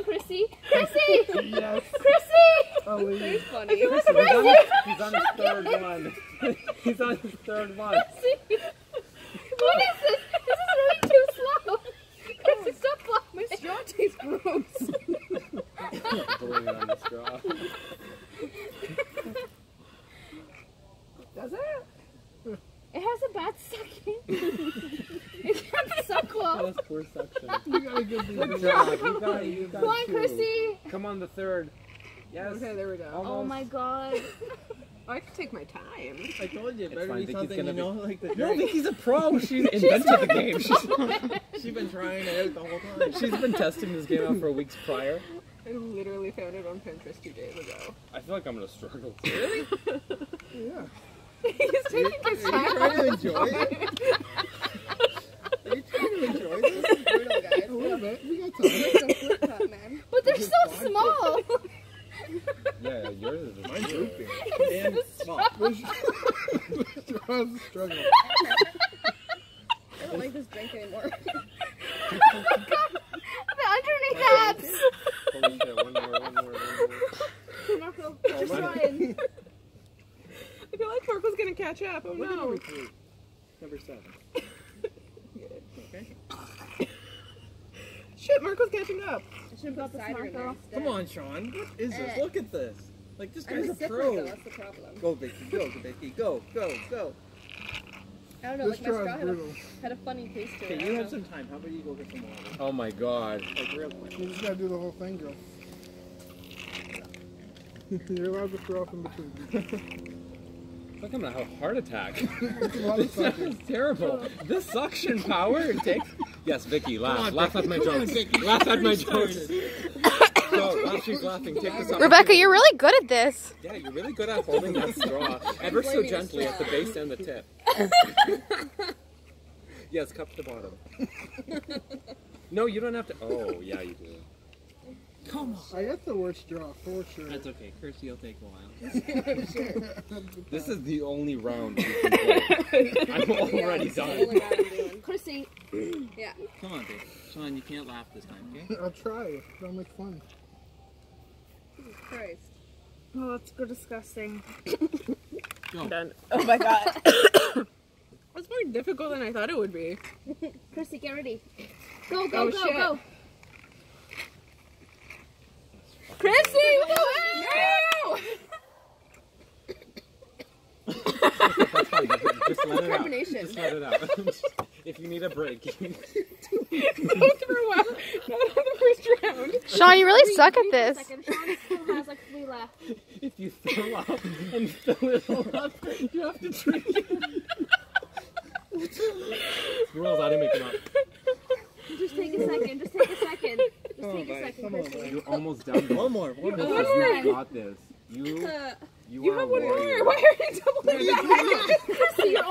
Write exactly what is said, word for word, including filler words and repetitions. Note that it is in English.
on, Chrissy. Chrissy! Yes. Chrissy! Oh, Very funny. He's he's, on his, he's on his third one. He's on his third one. Chrissy! What is this? This is really too slow. Chrissy, stop blocking My straw tastes gross. Blowing on the straw. Does it? It has a bad sucking. It can't suck well. Oh, that's poor suction. You got a good Good job. You got it. You got Come on, two. Chrissy. Come on, the third. Yes. Okay, there we go. Almost. Oh my god. I can take my time. I told you, it It's better fine, be Vicky's something gonna you be- know, like the No, drink. Vicky's a pro. She invented the game. She's, She's been trying it out the whole time. she's been testing this game out for weeks prior. I literally found it on Pinterest two days ago. I feel like I'm gonna struggle. Really? Yeah. He's taking his Are you time. trying to enjoy it? Are you trying to enjoy this? Brutal, guys. A little bit. We got time. Flip top, man. But they're so small. Yeah, yours is Mine's drooping. It's And so small. Straw's struggling. I don't like this drink anymore. Oh my god. The underneath abs. Holy shit, one more, one more, one more. Marco, Oh, just mine- trying. I feel like Marco's gonna catch up. Oh Look at no. number three. Number seven. Okay. Shit, Marco's catching up. I should have got the Cider in there Marco. instead. Come on, Sean. What is this? Eh. Look at this. Like, this I'm guy's a a sipper, pro. though. That's the problem. Go, Vicky. Go, Vicky. Go, go, go. I don't know. This Like my straw straw is had a, brutal. had a funny taste to it. Okay, I you don't have know. some time. How about you go get some water? Oh my god. Like, real quick. You just gotta do the whole thing, girl. You're allowed to throw up in between. Like I'm gonna have a heart attack. It's a lot of This sucking. is terrible. This suction power it takes. Yes, Vicky, laugh. Come on, laugh Vicky. at my Come on, jokes. Vicky. Laugh at my You jokes. started. No, laugh, she's laughing. Take this off. Rebecca, you're really good at this. Yeah, you're really good at holding that straw ever so blaming the gently at the straw. base and the tip. Yes, cup to the bottom. No, you don't have to. Oh, yeah, you do. Come on. I got the worst straw, for sure. That's okay. Kirsty will take a while. This is the only round you can play. I'm already Yeah, done. that's the only round I'm doing. Chrissy. Yeah. Come on, Vic. Sean, you can't laugh this time, okay? I'll try. That'll make fun. Jesus Christ. Oh, that's good disgusting. Go. Done. Oh my god. That's more difficult than I thought it would be. Chrissy, get ready. Go, go, Oh, go, shit. go. Chrissy, No! That's fine. Just let it out. Determination. Just let it out. If you need a break. Go through well. Not on the first round. Sean, you really suck at Wait this. a second. Sean still has like three left. If you throw up and fill it all up, you have to drink it. Rules, I didn't make them up. Just take a second. Just take a second. Just Come on, take a buddy. second, Come on, Chrissy. buddy. You're almost done. One more. One This more. is, you got this. You, Uh, you, you are have a one warrior. more. Why are you doubling down? Chrissy,